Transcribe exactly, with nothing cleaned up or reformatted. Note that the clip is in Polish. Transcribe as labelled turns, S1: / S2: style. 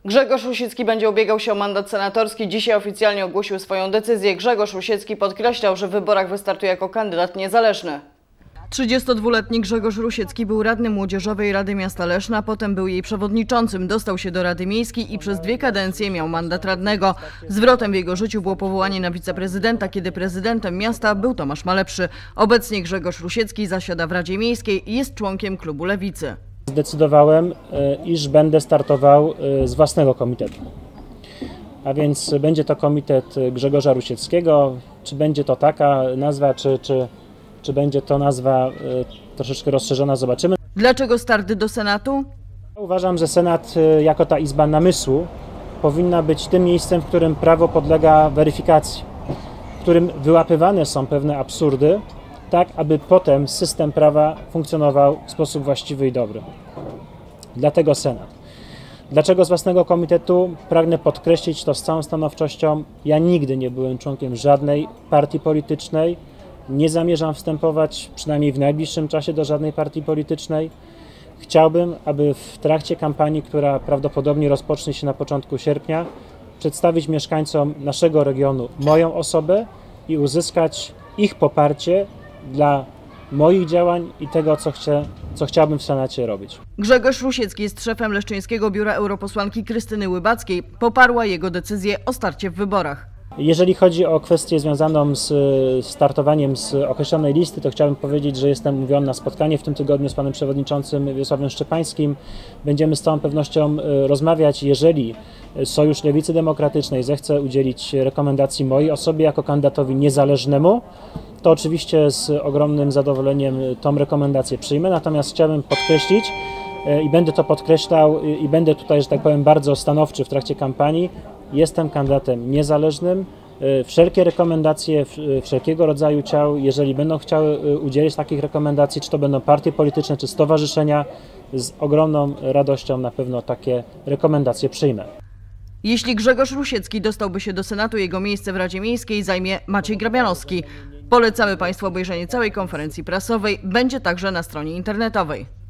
S1: Grzegorz Rusiecki będzie ubiegał się o mandat senatorski. Dzisiaj oficjalnie ogłosił swoją decyzję. Grzegorz Rusiecki podkreślał, że w wyborach wystartuje jako kandydat niezależny. trzydziestodwuletni Grzegorz Rusiecki był radnym Młodzieżowej Rady Miasta Leszna, potem był jej przewodniczącym, dostał się do Rady Miejskiej i przez dwie kadencje miał mandat radnego. Zwrotem w jego życiu było powołanie na wiceprezydenta, kiedy prezydentem miasta był Tomasz Malepszy. Obecnie Grzegorz Rusiecki zasiada w Radzie Miejskiej i jest członkiem klubu Lewicy.
S2: Zdecydowałem, iż będę startował z własnego komitetu. A więc będzie to komitet Grzegorza Rusieckiego. Czy będzie to taka nazwa, czy, czy, czy będzie to nazwa troszeczkę rozszerzona, zobaczymy.
S1: Dlaczego start do Senatu?
S2: Uważam, że Senat jako ta izba namysłu powinna być tym miejscem, w którym prawo podlega weryfikacji, w którym wyłapywane są pewne absurdy, tak aby potem system prawa funkcjonował w sposób właściwy i dobry. Dlatego Senat. Dlaczego z własnego komitetu? Pragnę podkreślić to z całą stanowczością. Ja nigdy nie byłem członkiem żadnej partii politycznej. Nie zamierzam wstępować, przynajmniej w najbliższym czasie, do żadnej partii politycznej. Chciałbym, aby w trakcie kampanii, która prawdopodobnie rozpocznie się na początku sierpnia, przedstawić mieszkańcom naszego regionu moją osobę i uzyskać ich poparcie dla moich działań i tego, co, chcę, co chciałbym w Senacie robić.
S1: Grzegorz Rusiecki jest szefem Leszczyńskiego Biura Europosłanki Krystyny Łybackiej. Poparła jego decyzję o starcie w wyborach.
S2: Jeżeli chodzi o kwestię związaną z startowaniem z określonej listy, to chciałbym powiedzieć, że jestem umówiony na spotkanie w tym tygodniu z panem przewodniczącym Wiesławem Szczepańskim. Będziemy z całą pewnością rozmawiać. Jeżeli Sojusz Lewicy Demokratycznej zechce udzielić rekomendacji mojej osobie jako kandydatowi niezależnemu, to oczywiście z ogromnym zadowoleniem tą rekomendację przyjmę. Natomiast chciałbym podkreślić i będę to podkreślał i będę tutaj, że tak powiem, bardzo stanowczy w trakcie kampanii. Jestem kandydatem niezależnym. Wszelkie rekomendacje wszelkiego rodzaju ciał, jeżeli będą chciały udzielić takich rekomendacji, czy to będą partie polityczne, czy stowarzyszenia, z ogromną radością na pewno takie rekomendacje przyjmę.
S1: Jeśli Grzegorz Rusiecki dostałby się do Senatu, jego miejsce w Radzie Miejskiej zajmie Maciej Grabianowski. Polecamy Państwu obejrzenie całej konferencji prasowej. Będzie także na stronie internetowej.